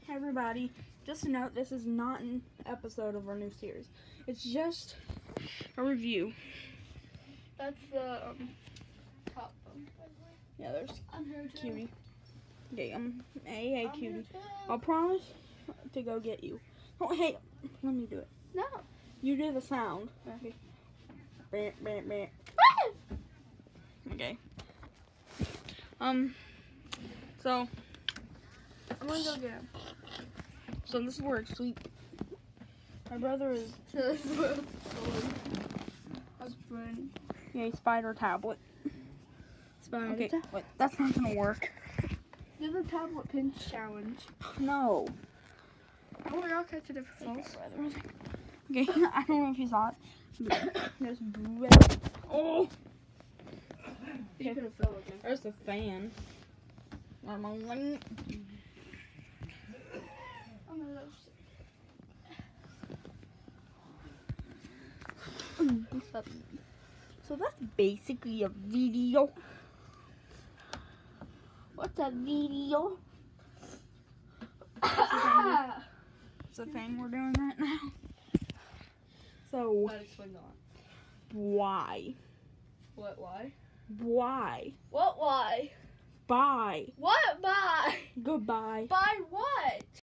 everybody. Just to note, this is not an episode of our new series. It's just a review. That's the top one, by the way. Yeah, there's I'm here too. Cutie. Okay, hey, I'm here Cutie. too. I'll promise to go get you. Oh, hey, let me do it. No. You do the sound. Okay. Bam, bam, bam. Okay. So I'm gonna go get him. So this works. My brother is That's funny. a spider tablet. Spider. Okay, wait, that's not gonna work. Do the tablet pinch challenge. No. Oh, we all catch a different false. Okay, I don't know if you saw it. There's red. Oh, You're gonna fell again. there's the fan. I'm gonna go. So that's basically a video. What's a video? It's a thing we're doing right now. So That explains a lot. why? What? Why? Why? What? Why? Bye. What? Bye. Goodbye. Bye. What?